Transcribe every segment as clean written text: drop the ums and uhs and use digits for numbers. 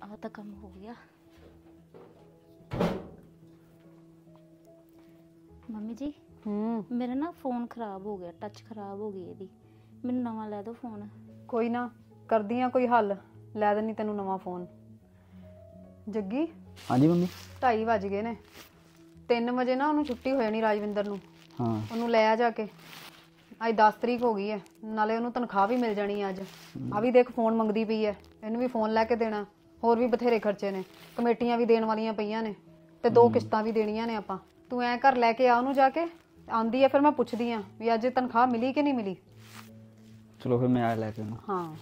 ਆ ਤਾਂ ਕੰਮ ਹੋ ਗਿਆ। ਮੰਮੀ ਜੀ मेरा ना फोन खराब हो गया, टच खराब हो गई ਇਹਦੀ, ਮੈਨੂੰ ਨਵਾਂ ਲੈ ਦਿਓ ਫੋਨ। ਕੋਈ ਨਾ ਕਰਦੀ ਆ ਕੋਈ ਹੱਲ, ਲੈ ਦੇਣੀ ਤੈਨੂੰ ਨਵਾਂ ਫੋਨ। ਜੱਗੀ। ਹਾਂਜੀ ਮੰਮੀ। 2:30 ਵਜ ਗਏ ਨੇ, 3 ਵਜੇ ਨਾ ਉਹਨੂੰ ਛੁੱਟੀ ਹੋ ਜਾਣੀ ਰਾਜਵਿੰਦਰ ਨੂੰ। ਹਾਂ ਉਹਨੂੰ ਲੈ ਆ ਜਾ ਕੇ। ਅੱਜ 10 ਤਰੀਕ ਹੋ ਗਈ ਹੈ, ਨਾਲੇ ਉਹਨੂੰ ਤਨਖਾਹ ਵੀ ਮਿਲ ਜਾਣੀ ਅੱਜ। ਆ ਵੀ ਦੇਖ ਫੋਨ ਮੰਗਦੀ ਪਈ ਹੈ, ਇਹਨੂੰ ਵੀ ਫੋਨ ਲੈ ਕੇ ਦੇਣਾ। ਹੋਰ ਵੀ ਬਥੇਰੇ ਖਰਚੇ ਨੇ, ਕਮੇਟੀਆਂ ਵੀ ਦੇਣ ਵਾਲੀਆਂ ਪਈਆਂ ਨੇ ਤੇ 2 ਕਿਸ਼ਤਾਂ ਵੀ ਦੇਣੀਆਂ ਨੇ ਆਪਾਂ। ਤੂੰ ਐ ਘਰ ਲੈ ਕੇ ਆ ਉਹਨੂੰ ਜਾ ਕੇ। ਆਂਦੀ ਹੈ ਫਿਰ ਮੈਂ ਪੁੱਛਦੀ ਆ ਵੀ ਅੱਜ ਤਨਖਾਹ ਮਿਲੀ ਕਿ ਨਹੀਂ ਮਿਲੀ। ਚਲੋ ਫਿਰ ਮੈਂ ਆ ਲੈ ਕੇ ਉਹਨੂੰ। ਹਾਂ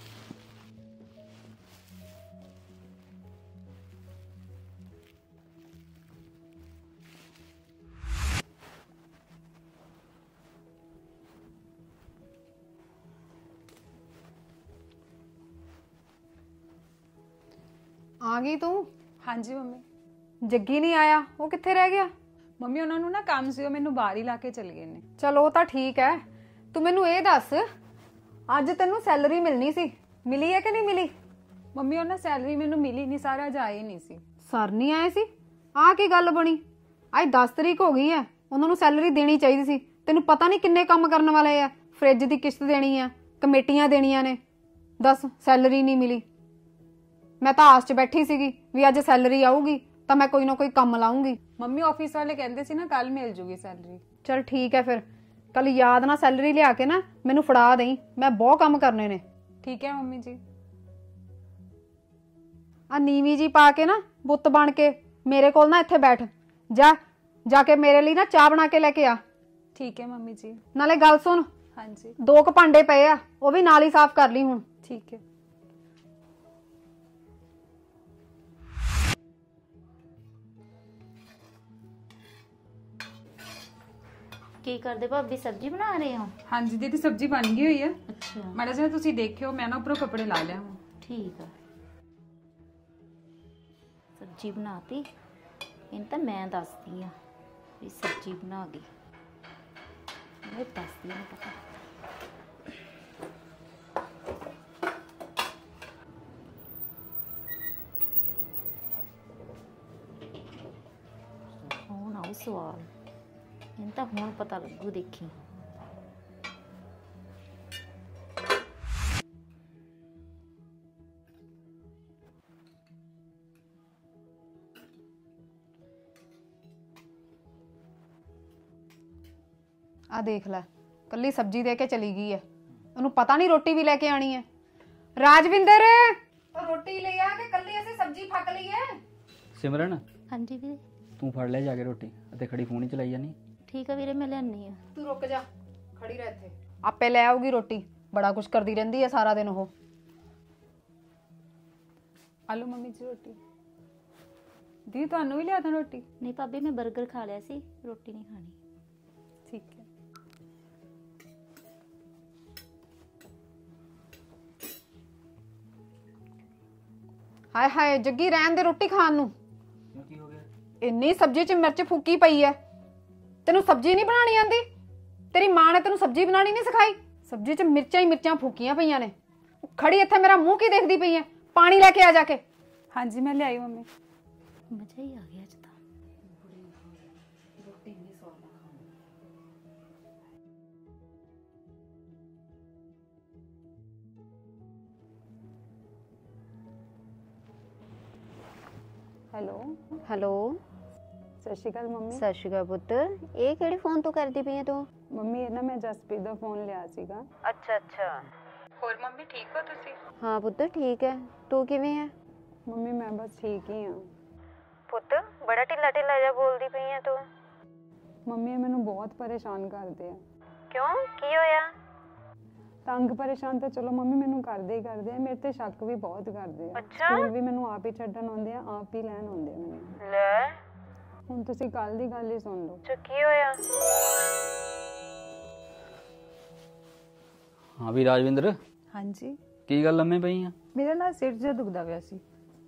ਆ ਗਈ ਤੂੰ? ਹਾਂਜੀ ਮੰਮੀ। ਜੱਗੀ ਨਹੀਂ ਆਇਆ, ਉਹ ਕਿੱਥੇ ਰਹਿ ਗਿਆ? ਮੰਮੀ ਉਹਨਾਂ ਨੂੰ ਨਾ ਕੰਮ ਸੀ, ਉਹ ਮੈਨੂੰ ਬਾਹਰ ਹੀ ਲਾ ਕੇ ਚਲੇ ਗਏ ਨੇ। ਚਲ ਉਹ ਤਾਂ ਠੀਕ ਹੈ, ਤੂੰ ਮੈਨੂੰ ਇਹ ਦੱਸ ਅੱਜ ਤੈਨੂੰ ਸੈਲਰੀ ਮਿਲਣੀ ਸੀ, ਮਿਲੀ ਹੈ ਕਿ ਨਹੀਂ ਮਿਲੀ? ਮੰਮੀ ਉਹਨਾਂ ਸੈਲਰੀ ਮੈਨੂੰ ਮਿਲੀ ਨਹੀਂ, ਸਾਰਾ ਅੱਜ ਆਏ ਨਹੀਂ ਸੀ। ਸਰ ਨਹੀਂ ਆਏ ਸੀ? ਆਹ ਕੀ ਗੱਲ ਬਣੀ? ਅੱਜ 10 ਤਰੀਕ ਹੋ ਗਈ ਹੈ, ਉਹਨਾਂ ਨੂੰ ਸੈਲਰੀ ਦੇਣੀ ਚਾਹੀਦੀ ਸੀ। ਤੈਨੂੰ ਪਤਾ ਨਹੀਂ ਕਿੰਨੇ ਕੰਮ ਕਰਨ ਵਾਲੇ ਆ, ਫ੍ਰਿਜ ਦੀ ਕਿਸ਼ਤ ਦੇਣੀ ਆ, ਕਮੇਟੀਆਂ ਦੇਣੀਆਂ ਨੇ, ਦੱਸ ਸੈਲਰੀ ਨਹੀਂ ਮਿਲੀ। ਮੈਂ ਤਾਂ ਆਸ 'ਚ ਬੈਠੀ ਸੀਗੀ ਵੀ ਅੱਜ ਸੈਲਰੀ ਆਊਗੀ ਤਾਂ ਮੈਂ ਕੋਈ ਨਾ ਕੋਈ ਕੰਮ ਲਾਉਂਗੀ। ਮੰਮੀ ਆਫਿਸ ਵਾਲੇ ਕਹਿੰਦੇ ਸੀ ਨਾ ਕੱਲ ਮਿਲ ਜੂਗੀ ਸੈਲਰੀ। ਚਲ ਠੀਕ ਹੈ, ਫਿਰ ਕੱਲ ਯਾਦ ਨਾਲ ਸੈਲਰੀ ਲਿਆ ਕੇ ਨਾ ਮੈਨੂੰ ਫੜਾ ਦੇਈਂ, ਮੈਂ ਬਹੁਤ ਕੰਮ ਕਰਨੇ ਨੇ। ਠੀਕ ਹੈ ਮੰਮੀ ਜੀ। ਆ ਨੀਵੀਂ ਜੀ ਪਾ ਕੇ ਨਾ ਬੁੱਤ ਬਣ ਕੇ ਮੇਰੇ ਕੋਲ ਨਾ ਇੱਥੇ ਬੈਠ ਜਾ ਕੇ ਮੇਰੇ ਲਈ ਨਾ ਚਾਹ ਬਣਾ ਕੇ ਲੈ ਕੇ ਆ। ਠੀਕ ਹੈ ਮੰਮੀ ਜੀ। ਨਾਲੇ ਗੱਲ ਸੁਣ, ਹਾਂਜੀ 2 ਕੁ ਭਾਂਡੇ ਪਏ ਆ, ਉਹ ਵੀ ਨਾਲ ਹੀ ਸਾਫ਼ ਕਰ ਲਈ ਹੁਣ। ਠੀਕ ਹੈ। ਕੀ ਕਰਦੇ ਭਾਬੀ, ਸਬਜ਼ੀ ਬਣਾ ਰਹੇ ਹੋ? ਹਾਂਜੀ ਦੀਦੀ ਸਬਜ਼ੀ ਬਣ ਗਈ ਹੋਈ ਹੈ। ਅੱਛਾ ਮਾੜਾ ਜਿਹਾ ਤੁਸੀਂ ਦੇਖਿਓ, ਮੈਂ ਨਾ ਉੱਪਰੋਂ ਕੱਪੜੇ ਲਾ ਲਿਆ ਹਾਂ। ਠੀਕ ਆ। ਸਬਜ਼ੀ ਬਣਾਤੀ, ਇਹਨੂੰ ਤਾਂ ਮੈਂ ਦੱਸਦੀ ਆ ਵੀ ਸਬਜ਼ੀ ਬਣਾ ਗਈ। ਮੈਂ ਦੱਸਦੀ ਆ ਪਤਾ। ਹੁਣ ਆਉ ਸਵਾਲ, ਇਹਨੂੰ ਤਾਂ ਹੁਣ ਪਤਾ ਲੱਗੂ, ਦੇਖੀ। ਆ ਦੇਖ ਲੈ, ਕੱਲੀ ਸਬਜ਼ੀ ਦੇ ਕੇ ਚਲੀ ਗਈ ਹੈ, ਉਹਨੂੰ ਪਤਾ ਨਹੀਂ ਰੋਟੀ ਵੀ ਲੈ ਕੇ ਆਣੀ ਹੈ। ਰਾਜਵਿੰਦਰ, ਉਹ ਰੋਟੀ ਲੈ ਆ ਕੇ ਕੱਲੀ ਅਸੀਂ ਸਬਜ਼ੀ ਫੱਕ ਲਈ ਹੈ। ਸਿਮਰਨ ਹਾਂਜੀ ਵੀਰੇ। ਤੂੰ ਫੜ ਲੈ ਜਾ ਕੇ ਰੋਟੀ, ਅਤੇ ਖੜੀ ਫੋਨ ਹੀ ਚਲਾਈ ਜਾਨੀ। ਠੀਕ ਆ ਵੀਰੇ, ਮੈਂ ਲਿਆਨੀ ਆ। ਤੂੰ ਰੁਕ ਜਾ, ਖੜੀ ਰਹਿ ਇੱਥੇ, ਆਪੇ ਲੈ ਆਊਗੀ ਰੋਟੀ। ਬੜਾ ਕੁਛ ਕਰਦੀ ਰਹਿੰਦੀ ਹੈ ਸਾਰਾ ਦਿਨ ਉਹ। ਆਲੂ ਮੰਮੀ ਜੀ ਰੋਟੀ। ਦੀਦੀ ਤੁਹਾਨੂੰ ਵੀ ਲਿਆ ਦਾਂ ਰੋਟੀ? ਨਹੀਂ ਭਾਬੀ, ਮੈਂ 버ਗਰ ਖਾ ਲਿਆ ਸੀ, ਰੋਟੀ ਨਹੀਂ ਖਾਣੀ। ਠੀਕ ਹੈ। ਹਾਏ ਹਾਏ ਜੱਗੀ, ਰਹਿਣ ਦੇ ਰੋਟੀ ਖਾਣ ਨੂੰ। ਕੀ ਹੋ ਗਿਆ? ਇੰਨੀ ਸਬਜ਼ੀ 'ਚ ਮਿਰਚ ਫੂਕੀ ਪਈ ਐ, ਤੈਨੂੰ ਸਬਜ਼ੀ ਨਹੀਂ ਬਣਾਣੀ ਆਂਦੀ? ਤੇਰੀ ਮਾਂ ਨੇ ਤੈਨੂੰ ਸਬਜ਼ੀ ਬਣਾਣੀ ਨਹੀਂ ਸਿਖਾਈ? ਸਬਜ਼ੀ 'ਚ ਮਿਰਚਾਂ ਹੀ ਮਿਰਚਾਂ ਫੂਕੀਆਂ ਪਈਆਂ ਨੇ। ਖੜੀ ਇੱਥੇ ਮੇਰਾ ਮੂੰਹ ਕੀ ਦੇਖਦੀ ਪਈ ਐ? ਪਾਣੀ ਲੈ ਕੇ ਆ ਜਾ ਕੇ। ਹਾਂਜੀ ਮੈਂ ਲਿਆਈ ਮੰਮੀ। ਮਜ਼ਾ ਹੀ ਆ ਗਿਆ ਅੱਜ ਤਾਂ। ਹੈਲੋ ਹੈਲੋ, ਸਤਿ ਸ਼੍ਰੀ ਅਕਾਲ ਮੰਮੀ। ਸਤਿ ਸ਼੍ਰੀ ਅਕਾਲ ਪੁੱਤ। ਇਹ ਕਿਹੜੇ ਫੋਨ ਤੋਂ ਕਰਦੀ ਪਈ ਹੈ ਤੂੰ? ਮੰਮੀ ਇਹ ਨਾ ਮੈਂ ਜਸਪ੍ਰੀਤ ਦਾ ਫੋਨ ਲਿਆ ਸੀਗਾ। ਅੱਛਾ ਅੱਛਾ। ਹੋਰ ਮੰਮੀ ਠੀਕ ਹੋ ਤੁਸੀਂ? ਹਾਂ ਪੁੱਤ ਠੀਕ ਹੈ, ਤੂੰ ਕਿਵੇਂ ਹੈ? ਮੰਮੀ ਮੈਂ ਬਸ ਠੀਕ ਹੀ ਹਾਂ। ਪੁੱਤ ਬੜਾ ਢਿੱਲਾ ਢਿੱਲਾ ਜਿਹਾ ਬੋਲਦੀ ਪਈ ਹੈ ਤੂੰ। ਮੰਮੀ ਇਹ ਮੈਨੂੰ ਬਹੁਤ ਪਰੇਸ਼ਾਨ ਕਰਦੇ ਆ। ਕਿਉਂ, ਕੀ ਹੋਇਆ? ਤੰਗ ਪਰੇਸ਼ਾਨ ਤਾਂ ਚਲੋ ਮੰਮੀ ਮੈਨੂੰ ਕਰਦੇ ਹੀ ਕਰਦੇ ਆ, ਮੇਰੇ ਤੇ ਸ਼ੱਕ ਵੀ ਬਹੁਤ ਕਰਦੇ ਆ। ਅੱਛਾ। ਸਕੂਲ ਵੀ ਮੈਨੂੰ ਆਪ ਹੀ ਛੱਡਣ ਆਉਂਦੇ ਆ, ਆਪ ਹੀ ਲੈਣ ਆਉਂਦੇ ਆ ਮੈਨੂੰ। ਲੈ, ਹੁਣ ਤੁਸੀਂ ਕੱਲ ਦੀ ਗੱਲ ਹੀ ਸੁਣ ਲਓ। ਅੱਛਾ ਕੀ ਹੋਇਆ? ਹਾਂ ਵੀ ਰਾਜਵਿੰਦਰ, ਹਾਂਜੀ ਕੀ ਗੱਲ ਲੰਮੇ ਪਈ ਆ? ਮੇਰਾ ਨਾ ਸਿਰ ਜਿਹਾ ਦੁਖਦਾ ਪਿਆ ਸੀ।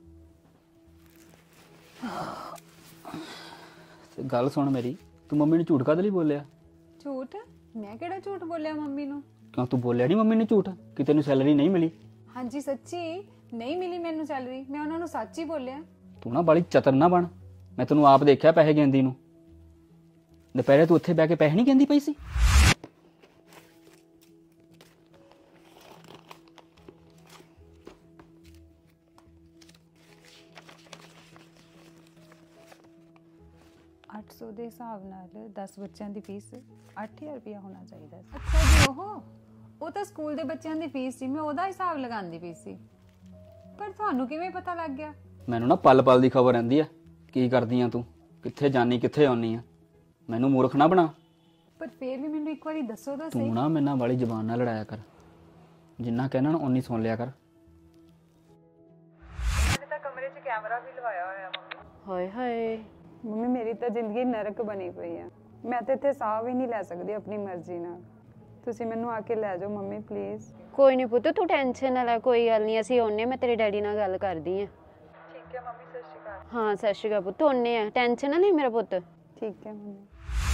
ਤੇ ਗੱਲ ਸੁਣ ਮੇਰੀ, ਤੂੰ ਮੰਮੀ ਨੂੰ ਝੂਠ ਕਾਹਦੇ ਲਈ ਬੋਲਿਆ? ਝੂਠ? ਮੈਂ ਕਿਹੜਾ ਝੂਠ ਬੋਲਿਆ ਮੰਮੀ ਨੂੰ? ਕਿਉਂ ਤੂੰ ਬੋਲਿਆ ਨਹੀਂ ਮੰਮੀ ਨੂੰ ਝੂਠ ਕਿ ਤੈਨੂੰ ਸੈਲਰੀ ਨਹੀਂ ਮਿਲੀ? ਹਾਂਜੀ ਸੱਚੀ, ਨਹੀਂ ਮਿਲੀ ਮੈਨੂੰ ਸੈਲਰੀ, ਮੈਂ ਉਹਨਾਂ ਨੂੰ ਸੱਚ ਹੀ ਬੋਲਿਆ। ਤੂੰ ਨਾ ਬਾਲੀ ਚਤਰ ਨਾ ਬਣ, ਮੈਂ ਤੈਨੂੰ ਆਪ ਦੇਖਿਆ ਪੈਸੇ ਗਿਣਦੀ ਨੂੰ। ਦੁਪਹਿਰੇ ਤੂੰ ਉੱਥੇ ਬਹਿ ਕੇ ਪੈਸੇ ਨਹੀਂ ਗਿਣਦੀ ਪਈ ਸੀ। $800 ਦੇ ਹਿਸਾਬ ਨਾਲ 10 ਬੱਚਿਆਂ ਦੀ ਫੀਸ 8000 ਰੁਪਇਆ ਹੋਣਾ ਚਾਹੀਦਾ ਸੀ। ਅੱਛਾ ਜੀ, ਉਹ ਤਾਂ ਸਕੂਲ ਦੇ ਬੱਚਿਆਂ ਦੀ ਫੀਸ ਸੀ, ਮੈਂ ਉਹਦਾ ਹਿਸਾਬ ਲਗਾਉਂਦੀ ਪਈ ਸੀ। ਪਰ ਤੁਹਾਨੂੰ ਕਿਵੇਂ ਪਤਾ ਲੱਗ ਗਿਆ? ਮੈਨੂੰ ਨਾ ਪਲ ਪਲ ਦੀ ਖਬਰ ਰਹਿੰਦੀ ਆ, ਕੀ ਕਰਦੀ ਆ ਤੂੰ, ਕਿੱਥੇ ਜਾਨੀ ਕਿੱਥੇ ਆਉਣੀ ਆ। ਮੈਨੂੰ ਮੂਰਖ ਨਾ ਬਣਾ। ਪਰ ਫੇਰ ਵੀ ਮੈਨੂੰ ਇੱਕ ਵਾਰੀ ਦੱਸੋ ਤਾਂ ਤੂੰ ਸਹੀ। ਨਾ ਮੇਰੇ ਨਾਲ ਵਾਲੀ ਜ਼ਬਾਨ ਨਾਲ ਲੜਾਇਆ ਕਰ, ਜਿੰਨਾ ਕਹਿਣਾ ਨਾ ਓਨੀ ਸੁਣ ਲਿਆ ਕਰ। ਹਾਏ ਹਾਏ, ਮੰਮੀ ਮੇਰੀ ਤਾਂ ਜ਼ਿੰਦਗੀ ਨਰਕ ਬਣੀ ਪਈ ਆ। ਮੈਂ ਤਾਂ ਇੱਥੇ ਸਾਹ ਵੀ ਨਹੀਂ ਲੈ ਸਕਦੀ ਆਪਣੀ ਮਰਜ਼ੀ ਨਾਲ। ਤੁਸੀਂ ਮੈਨੂੰ ਆ ਕੇ ਲੈ ਜਾਓ ਮੰਮੀ ਪਲੀਜ਼। ਕੋਈ ਨਹੀਂ ਪੁੱਤ, ਤੂੰ ਟੈਨਸ਼ਨ ਨਾ ਲੈ, ਕੋਈ ਗੱਲ ਨਹੀਂ, ਅਸੀਂ ਆਉਨੇ, ਮੈਂ ਤੇਰੇ ਡੈਡੀ ਨਾਲ ਗੱਲ ਕਰਦੀ ਆ। ਠੀਕ ਹੈ ਮੰਮੀ, ਸਤਿ ਸ਼੍ਰੀ ਅਕਾਲ। ਹਾਂ ਸਤਿ ਸ਼੍ਰੀ ਅਕਾਲ ਪੁੱਤ, ਆਉਨੇ ਆ, ਟੈਨਸ਼ਨ ਨਾ ਲਈ ਮੇਰਾ ਪੁੱਤ। ਠੀਕ ਹੈ ਮੰਮੀ।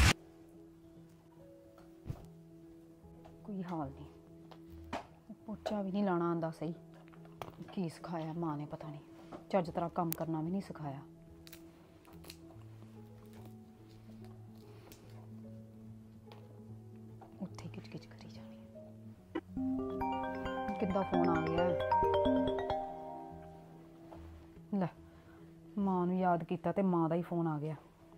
ਕੋਈ ਹਾਲ ਨਹੀਂ, ਪੋਚਾ ਵੀ ਨਹੀਂ ਲਾਣਾ ਆਂਦਾ ਸਹੀ। ਕੀ ਸਿਖਾਇਆ ਮਾਂ ਨੇ ਪਤਾ ਨਹੀਂ, ਚੱਜ ਤਰ੍ਹਾਂ ਕੰਮ ਕਰਨਾ ਵੀ ਨਹੀਂ ਸਿਖਾਇਆ। ਉੱਥੇ ਕਿਚ-ਕਿਚ ਕਰੀ ਜਾਣੀ। ਕਿੱਦਾਂ ਫੋਨ ਆ ਗਿਆ? ਲੈ, ਮਾਂ ਨੂੰ ਯਾਦ ਕੀਤਾ ਤੇ ਮਾਂ ਦਾ ਹੀ ਫੋਨ ਆ ਗਿਆ।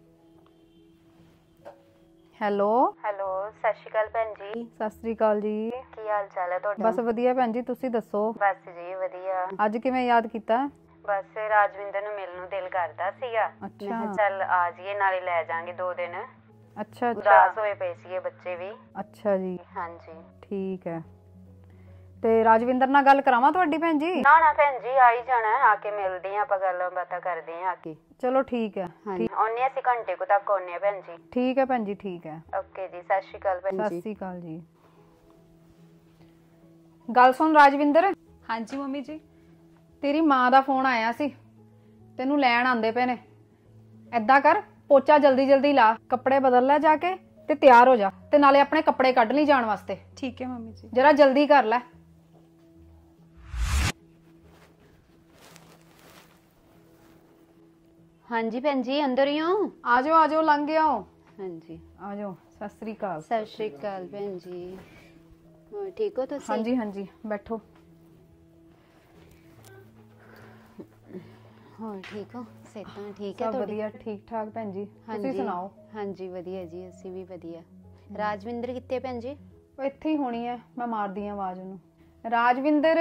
ਹੈਲੋ ਹੈਲੋ, ਸਤਿ ਸ਼੍ਰੀ ਅਕਾਲ ਭੈਣ ਜੀ। ਸਤਿ ਸ੍ਰੀ ਅਕਾਲ ਜੀ। ਕੀ ਹਾਲ ਚਾਲ ਹੈ ਤੁਹਾਡਾ? ਬਸ ਵਧੀਆ ਭੈਣ ਜੀ, ਤੁਸੀਂ ਦੱਸੋ ਬਸ ਜੀ ਵਧੀਆ। ਅੱਜ ਕਿਵੇਂ ਯਾਦ ਕੀਤਾ? ਬਸ ਰਾਜਵਿੰਦਰ ਨੂੰ ਮਿਲਣ ਨੂੰ ਦਿਲ ਕਰਦਾ ਸੀਗਾ। ਮੈਂ ਅੱਛਾ ਕਿਹਾ ਚੱਲ ਆ ਜਾਈਏ, ਨਾਲੇ ਲੈ ਜਾਾਂਗੇ 2 ਦਿਨ। ਅੱਛਾ ਉਦਾਸ ਹੋਏ ਪਏ ਸੀਗੇ ਬੱਚੇ ਵੀ। ਅੱਛਾ ਜੀ, ਹਾਂਜੀ। ਠੀਕ ਹੈ। ਤੇ ਰਾਜਵਿੰਦਰ ਨਾਲ ਗੱਲ ਕਰਾਵਾਂ ਤੁਹਾਡੀ ਭੈਣ ਜੀ? ਨਾ ਨਾ ਭੈਣ ਜੀ, ਆ ਹੀ ਜਾਣਾ, ਆ ਕੇ ਮਿਲਦੇ ਆ, ਆਪਾਂ ਗੱਲਾਂ ਬਾਤਾਂ ਕਰਦੇ ਆ ਆ ਕੇ। ਚਲੋ ਠੀਕ ਹੈ। ਹਾਂਜੀ, ਆਉਨੇ ਅਸੀਂ ਘੰਟੇ ਕੁ ਤੱਕ ਆਉਨੇ ਆ ਭੈਣ ਜੀ। ਠੀਕ ਹੈ ਭੈਣ ਜੀ, ਠੀਕ ਹੈ। ਓਕੇ ਜੀ, ਸਤਿ ਸ਼੍ਰੀ ਅਕਾਲ ਭੈਣ ਸਤਿ ਜੀ। ਸ੍ਰੀ ਅਕਾਲ ਜੀ। ਗੱਲ ਸੁਣ ਰਾਜਵਿੰਦਰ, ਹਾਂਜੀ ਮੰਮੀ ਜੀ। ਤੇਰੀ ਮਾਂ ਦਾ ਫੋਨ ਆਇਆ ਸੀ, ਤੈਨੂੰ ਲੈਣ ਆਂਦੇ ਪਏ ਨੇ। ਏਦਾਂ ਕਰ, ਪੋਚਾ ਜਲਦੀ ਜਲਦੀ ਲਾ, ਕੱਪੜੇ ਬਦਲ ਲੈ ਜਾ ਕੇ ਤੇ ਤਿਆਰ ਹੋ ਜਾ, ਤੇ ਨਾਲੇ ਆਪਣੇ ਕੱਪੜੇ ਕੱਢ ਲਈ ਜਾਣ ਵਾਸਤੇ। ਠੀਕ ਹੈ ਮੰਮੀ ਜੀ। ਜਰਾ ਜਲਦੀ ਕਰ ਲੈ। ਹਾਂਜੀ ਭੈਣ ਜੀ, ਅੰਦਰ ਹੀ ਹੋ? ਆਜੋ ਆਜੋ, ਲੰਘ ਆਓ। ਹਾਂਜੀ, ਆਜੋ। ਸਤਿ ਸ੍ਰੀ ਅਕਾਲ। ਸਤਿ ਸ਼੍ਰੀ ਅਕਾਲ ਭੈਣ ਜੀ। ਹੋਰ ਠੀਕ ਹੋ ਤੁਸੀਂ? ਹਾਂਜੀ ਹਾਂਜੀ, ਬੈਠੋ। ਹੋਰ ਠੀਕ ਹੋ? ਸਿਹਤਾਂ ਠੀਕ ਹੈ ਸਭ ਤੁਹਾਡੀ? ਵਧੀਆ, ਠੀਕ ਠਾਕ ਭੈਣ ਜੀ। ਤੁਸੀਂ ਹਾਂਜੀ। ਸੁਣਾਓ? ਹਾਂਜੀ ਵਧੀਆ ਜੀ, ਅਸੀਂ ਵੀ ਵਧੀਆ। ਰਾਜਵਿੰਦਰ ਕਿੱਥੇ ਭੈਣ ਜੀ? ਉਹ ਇੱਥੇ ਹੀ ਹੋਣੀ ਹੈ, ਮੈਂ ਮਾਰਦੀ ਆ ਆਵਾਜ਼ ਉਹਨੂੰ। ਰਾਜਵਿੰਦਰ,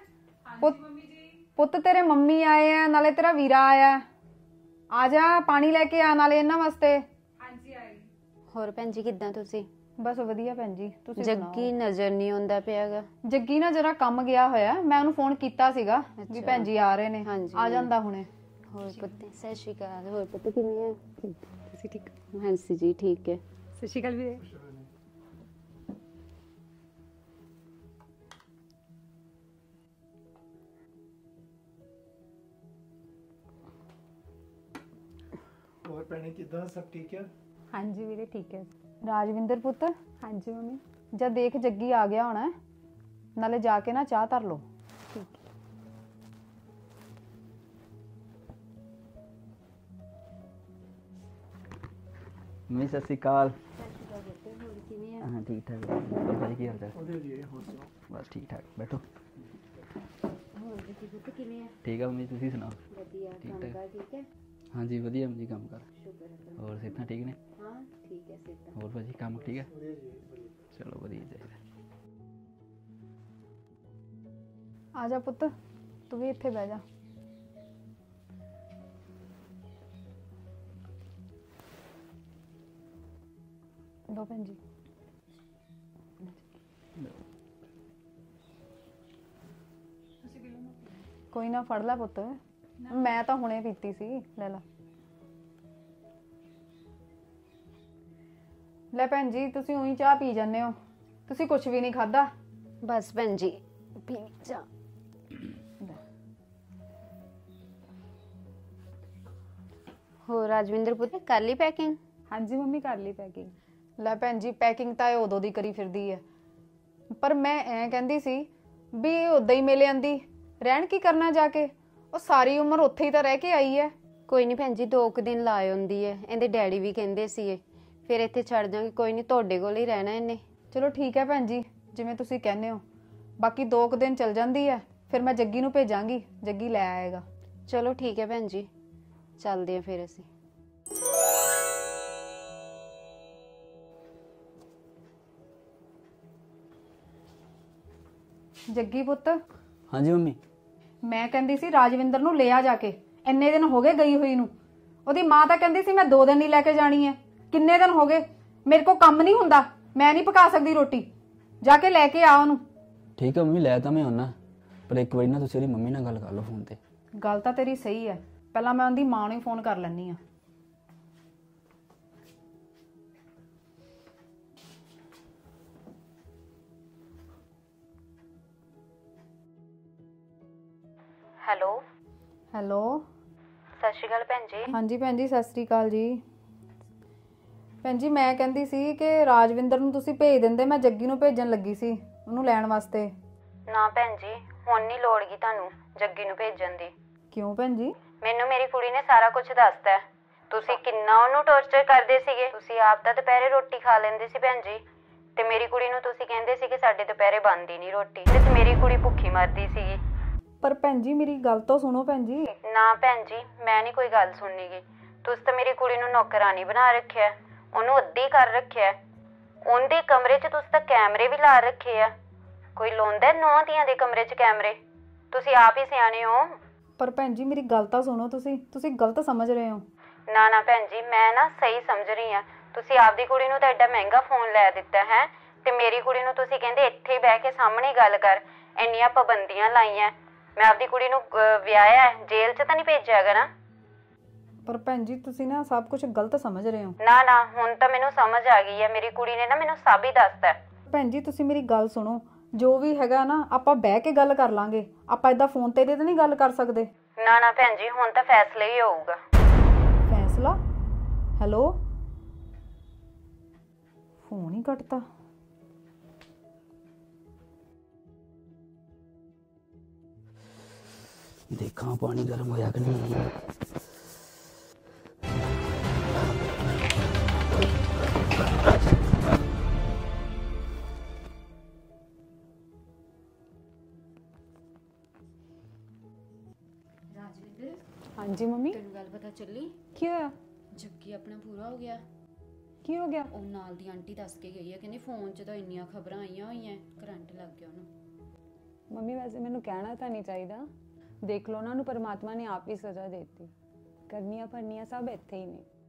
ਪੁੱਤ ਤੇਰੇ ਮੰਮੀ ਆਏ ਆ, ਨਾਲੇ ਤੇਰਾ ਵੀਰਾ ਆਇਆ। ਆ ਜਾ, ਪਾਣੀ ਲੈ ਕੇ ਆ ਨਾਲੇ ਇਹਨਾਂ ਵਾਸਤੇ। ਹੋਰ ਭੈਣ ਜੀ ਕਿੱਦਾਂ ਤੁਸੀਂ? ਬਸ ਵਧੀਆ ਭੈਣ ਜੀ, ਤੁਸੀਂ ਸੁਣਾਓ? ਜੱਗੀ ਨਜ਼ਰ ਨਹੀਂ ਆਉਂਦਾ ਪਿਆਗਾ। ਜੱਗੀ ਨਾ ਜਰਾ ਕੰਮ ਗਿਆ ਹੋਇਆ, ਮੈਂ ਉਹਨੂੰ ਫੋਨ ਕੀਤਾ ਸੀਗਾ ਵੀ ਅੱਛਾ। ਭੈਣ ਜੀ ਆ ਰਹੇ ਨੇ, ਹਾਂਜੀ। ਆ ਜਾਂਦਾ ਹੁਣੇ। ਹੋਰ ਪੁੱਤ, ਸਤਿ ਸ਼੍ਰੀ ਅਕਾਲ। ਹੋਰ ਪੁੱਤ ਕਿਵੇਂ ਹੈ? ਤੁਸੀਂ ਠੀਕ? ਹਾਂਜੀ ਜੀ, ਠੀਕ ਹੈ। ਸਤਿ ਸ਼੍ਰੀ ਅਕਾਲ ਵੀਰੇ। ਹੋਰ ਭੈਣੇ ਕਿੱਦਾਂ, ਸਭ ਠੀਕ ਹੈ? ਹਾਂਜੀ ਵੀਰੇ, ਠੀਕ ਹੈ। ਰਾਜਵਿੰਦਰ ਪੁੱਤ, ਹਾਂਜੀ ਮੰਮੀ। ਜਦ ਦੇਖ ਜੱਗੀ ਆ ਗਿਆ ਹੋਣਾ, ਨਾਲੇ ਜਾ ਕੇ ਨਾ ਚਾਹ ਧਰ ਲਓ। ਮੰਮੀ ਸਤਿ ਸ਼੍ਰੀ ਅਕਾਲ। ਕਿਵੇਂ ਹੈ? ਹਾਂ ਠੀਕ ਠਾਕ। ਹੋਰ ਭਾਈ ਕੀ ਹਾਲ ਚਾਲ? ਉਹਦੇ ਜੀ ਹੋਰ ਸੁਣਾਓ। ਬਸ ਠੀਕ ਠਾਕ, ਬੈਠੋ। ਹੋਰ ਪੁੱਤ ਕਿਵੇਂ ਹੈ? ਠੀਕ ਆ ਮੰਮੀ, ਤੁਸੀਂ ਸੁਣਾਓ? ਵਧੀਆ। ਠੀਕ ਕੰਮ ਠਾਕ। ਕਾਰ ਠੀਕ ਹੈ? ਹਾਂਜੀ ਵਧੀਆ ਮੰਮੀ, ਕੰਮ ਕਰ। ਸ਼ੁਕਰ ਹੈ। ਹੋਰ ਸਿਹਤਾਂ ਠੀਕ ਨੇ? ਹਾਂ ਠੀਕ ਹੈ ਸਿੱਧਾ। ਹੋਰ ਭਾਜੀ ਕੰਮ ਠੀਕ ਹੈ? ਉਹਦੇ ਜੀ ਵਧੀਆ। ਚਲੋ ਵਧੀਆ ਚਾਹੀਦਾ। ਆ ਜਾ ਪੁੱਤ, ਤੂੰ ਵੀ ਇੱਥੇ ਬਹਿ ਜਾ। ਲਓ ਭੈਣ ਜੀ। ਕੋਈ ਨਾ, ਫੜ ਲੈ ਪੁੱਤ, ਮੈਂ ਤਾਂ ਹੁਣੇ ਪੀਤੀ ਸੀ, ਲੈ ਲੈ। ਲੈ ਭੈਣ ਜੀ, ਤੁਸੀਂ ਉਹੀ ਚਾਹ ਪੀ ਜਾਂਦੇ ਹੋ, ਤੁਸੀਂ ਕੁਝ ਵੀ ਨਹੀਂ ਖਾਦਾ। ਬਸ ਭੈਣ ਜੀ, ਪੀ ਜਾ। ਹੋਰ ਰਾਜਵਿੰਦਰ ਪੁੱਤ, ਕਰ ਲਈ ਪੈਕਿੰਗ? ਹਾਂਜੀ ਮੰਮੀ, ਕਰ ਲਈ ਪੈਕਿੰਗ। ਲੈ ਭੈਣ ਜੀ, ਪੈਕਿੰਗ ਤਾਂ ਇਹ ਉਦੋਂ ਦੀ ਕਰੀ ਫਿਰਦੀ ਹੈ, ਪਰ ਮੈਂ ਐਂ ਕਹਿੰਦੀ ਸੀ ਵੀ ਉਦਾਂ ਹੀ ਮਿਲ ਆਂਦੀ, ਰਹਿਣ ਕੀ ਕਰਨਾ ਜਾ ਕੇ? ਉਹ ਸਾਰੀ ਉਮਰ ਉੱਥੇ ਹੀ ਤਾਂ ਰਹਿ ਕੇ ਆਈ ਹੈ। ਕੋਈ ਨਹੀਂ ਭੈਣ ਜੀ 2 ਦਿਨ ਲਾ ਆਉਂਦੀ ਹੈ, ਇਹਦੇ ਡੈਡੀ ਵੀ ਕਹਿੰਦੇ ਸੀਗੇ ਫਿਰ ਇੱਥੇ ਛੱਡ ਜਾਾਂਗੇ। ਕੋਈ ਨਹੀਂ ਤੁਹਾਡੇ ਕੋਲ ਹੀ ਰਹਿਣਾ ਇਹਨੇ। ਚਲੋ ਠੀਕ ਹੈ ਭੈਣ ਜੀ, ਜਿਵੇਂ ਤੁਸੀਂ ਕਹਿੰਦੇ ਹੋ। ਬਾਕੀ 2 ਦਿਨ ਚਲ ਜਾਂਦੀ ਹੈ, ਫਿਰ ਮੈਂ ਜੱਗੀ ਨੂੰ ਭੇਜਾਂਗੀ, ਜੱਗੀ ਲੈ ਆਏਗਾ। ਚਲੋ ਠੀਕ ਹੈ ਭੈਣ ਜੀ, ਚੱਲਦੇ ਆ ਫਿਰ ਅਸੀਂ। ਜੱਗੀ ਪੁੱਤ, ਹਾਂਜੀ ਮੰਮੀ। ਮੈਂ ਕਹਿੰਦੀ ਸੀ ਰਾਜਵਿੰਦਰ ਨੂੰ ਲੈ ਆ ਜਾ ਕੇ। ਇੰਨੇ ਦਿਨ ਹੋ ਗਏ ਗਈ ਹੋਈ ਨੂੰ। ਉਹਦੀ ਮਾਂ ਤਾਂ ਕਹਿੰਦੀ ਸੀ ਮੈਂ 2 ਦਿਨ ਹੀ ਲੈ ਕੇ ਜਾਣੀ ਹੈ। ਕਿੰਨੇ ਦਿਨ ਹੋ ਗਏ? ਮੇਰੇ ਕੋਲ ਕੰਮ ਨਹੀਂ ਹੁੰਦਾ, ਮੈਂ ਨਹੀਂ ਪਕਾ ਸਕਦੀ ਰੋਟੀ। ਜਾ ਕੇ ਲੈ ਕੇ ਆ ਉਹਨੂੰ। ਠੀਕ ਹੈ ਮੰਮੀ, ਲੈ ਤਾਂ ਮੈਂ ਆਉਣਾ, ਪਰ ਇੱਕ ਵਾਰੀ ਨਾ ਤੁਸੀਂ ਉਹਦੀ ਮੰਮੀ ਨਾਲ ਗੱਲ ਕਰ ਲਓ ਫੋਨ ਤੇ। ਗੱਲ ਤਾਂ ਤੇਰੀ ਸਹੀ ਹੈ, ਪਹਿਲਾਂ ਮੈਂ ਉਹਦੀ ਮਾਂ ਨੂੰ ਹੀ ਫੋਨ ਕਰ ਲੈਣੀ ਆ। ਹੈਲੋ ਹੈਲੋ, ਸਤਿ ਸ਼੍ਰੀ ਅਕਾਲ ਭੈਣ ਜੀ। ਹਾਂਜੀ ਭੈਣ ਜੀ, ਸਤਿ ਸ੍ਰੀ ਅਕਾਲ ਜੀ। ਭੈਣ ਜੀ ਮੈਂ ਕਹਿੰਦੀ ਸੀ ਕਿ ਰਾਜਵਿੰਦਰ ਨੂੰ ਤੁਸੀਂ ਭੇਜ ਦਿੰਦੇ, ਮੈਂ ਜੱਗੀ ਨੂੰ ਭੇਜਣ ਲੱਗੀ ਸੀ ਉਹਨੂੰ ਲੈਣ ਵਾਸਤੇ। ਨਾ ਭੈਣ ਜੀ, ਹੁਣ ਨਹੀਂ ਲੋੜ ਗੀ ਤੁਹਾਨੂੰ ਜੱਗੀ ਨੂੰ ਭੇਜਣ ਦੀ। ਕਿਉਂ ਭੈਣ ਜੀ? ਮੈਨੂੰ ਮੇਰੀ ਕੁੜੀ ਨੇ ਸਾਰਾ ਕੁਝ ਦੱਸਤਾ ਹੈ। ਤੁਸੀਂ ਕਿੰਨਾ ਉਹਨੂੰ ਟੌਰਚਰ ਕਰਦੇ ਸੀਗੇ। ਤੁਸੀਂ ਆਪ ਤਾਂ ਦੁਪਹਿਰੇ ਰੋਟੀ ਖਾ ਲੈਂਦੇ ਸੀ ਭੈਣ ਜੀ, ਤੇ ਮੇਰੀ ਕੁੜੀ ਨੂੰ ਤੁਸੀਂ ਕਹਿੰਦੇ ਸੀ ਕਿ ਸਾਡੇ ਦੁਪਹਿਰੇ ਬਣਦੀ ਨਹੀਂ ਰੋਟੀ, ਤੇ ਮੇਰੀ ਕੁੜੀ ਭੁੱਖੀ ਮਰਦੀ ਸੀਗੀ। ਪਰ ਭੈਣ ਜੀ ਮੇਰੀ ਗੱਲ ਤਾਂ ਸੁਣੋ ਭੈਣ ਜੀ। ਨਾ ਭੈਣ ਜੀ, ਮੈਂ ਨਹੀਂ ਕੋਈ ਗੱਲ ਸੁਣਨੀਗੀ। ਤੁਸੀਂ ਤਾਂ ਮੇਰੀ ਕੁੜੀ ਨੂੰ ਨੌਕਰਾਨੀ ਬਣਾ ਰੱਖਿਆ, ਉਹਨੂੰ ਅੱਧੀ ਕਰ ਰੱਖਿਆ। ਉਹਦੇ ਕਮਰੇ 'ਚ ਤੁਸੀਂ ਤਾਂ ਕੈਮਰੇ ਵੀ ਲਾ ਰੱਖੇ ਆ। ਕੋਈ ਲਾਉਂਦਾ ਨੌਂ ਧੀਆਂ ਦੇ ਕਮਰੇ 'ਚ ਕੈਮਰੇ? ਤੁਸੀਂ ਆਪ ਹੀ ਸਿਆਣੇ ਹੋ। ਪਰ ਭੈਣ ਜੀ ਮੇਰੀ ਗੱਲ ਤਾਂ ਸੁਣੋ, ਤੁਸੀਂ ਗਲਤ ਸਮਝ ਰਹੇ ਹੋ। ਨਾ ਨਾ ਭੈਣ ਜੀ, ਮੈਂ ਨਾ ਸਹੀ ਸਮਝ ਰਹੀ ਆ। ਤੁਸੀਂ ਆਪਦੀ ਕੁੜੀ ਨੂੰ ਤਾਂ ਐਡਾ ਮਹਿੰਗਾ ਫੋਨ ਲੈ ਦਿੱਤਾ ਹੈ, ਤੇ ਮੇਰੀ ਕੁੜੀ ਨੂੰ ਤੁਸੀਂ ਕਹਿੰਦੇ ਇੱਥੇ ਹੀ ਬਹਿ ਕੇ ਸਾਹਮਣੇ ਗੱਲ ਕਰ। ਇੰਨੀਆਂ ਪਾਬੰਦੀਆਂ ਲਾਈਆਂ। ਮੈਂ ਆਪਦੀ ਕੁੜੀ ਨੂੰ ਵਿਆਹਿਆ, ਜੇਲ੍ਹ 'ਚ ਤਾਂ ਨਹੀਂ ਭੇਜਿਆ ਹੈਗਾ ਨਾ। ਪਰ ਭੈਣ ਜੀ ਤੁਸੀਂ ਨਾ ਸਭ ਕੁਝ ਗਲਤ ਸਮਝ ਰਹੇ ਹੋ। ਨਾ ਨਾ, ਹੁਣ ਤਾਂ ਮੈਨੂੰ ਸਮਝ ਆ ਗਈ ਹੈ। ਮੇਰੀ ਕੁੜੀ ਨੇ ਨਾ ਮੈਨੂੰ ਸਭ ਹੀ ਦੱਸਤਾ। ਭੈਣ ਜੀ ਤੁਸੀਂ ਮੇਰੀ ਗੱਲ ਸੁਣੋ, ਜੋ ਵੀ ਹੈਗਾ ਨਾ ਆਪਾਂ ਬਹਿ ਕੇ ਗੱਲ ਕਰ ਲਾਂਗੇ। ਆਪਾਂ ਏਦਾਂ ਫੋਨ ਤੇ ਤਾਂ ਨਹੀਂ ਗੱਲ ਕਰ ਸਕਦੇ। ਨਾ ਨਾ ਭੈਣ ਜੀ, ਹੁਣ ਤਾਂ ਫੈਸਲਾ ਹੀ ਹੋਊਗਾ। ਫੈਸਲਾ? ਹੈਲੋ, ਫੋਨ ਹੀ ਕੱਟਤਾ। ਦੇਖਾਂ ਪਾਣੀ ਗਰਮ ਹੋਇਆ ਕਿ ਨਹੀਂ। ਹਾਂਜੀ ਮੰਮੀ, ਤੈਨੂੰ ਗੱਲ ਪਤਾ ਚੱਲੀ? ਕੀ ਹੋਇਆ? ਜੱਗੀ ਆਪਣਾ ਪੂਰਾ ਹੋ ਗਿਆ। ਕੀ ਹੋ ਗਿਆ? ਉਹ ਨਾਲ ਦੀ ਆਂਟੀ ਦੱਸ ਕੇ ਗਈ ਹੈ, ਕਹਿੰਦੀ ਫੋਨ 'ਚ ਤਾਂ ਇੰਨੀਆਂ ਖਬਰਾਂ ਆਈਆਂ ਹੋਈਆਂ, ਕਰੰਟ ਲੱਗ ਗਿਆ ਉਹਨੂੰ। ਮੰਮੀ ਵੈਸੇ ਮੈਨੂੰ ਕਹਿਣਾ ਤਾਂ ਨਹੀਂ ਚਾਹੀਦਾ। ਦੇਖ ਲਓ ਉਹਨਾਂ ਨੂੰ ਪਰਮਾਤਮਾ ਨੇ ਆਪ ਹੀ ਸਜ਼ਾ ਦੇ ਦਿੱਤੀ। ਕਰਨੀਆਂ ਭਰਨੀਆਂ ਸਭ ਇੱਥੇ ਹੀ ਨੇ।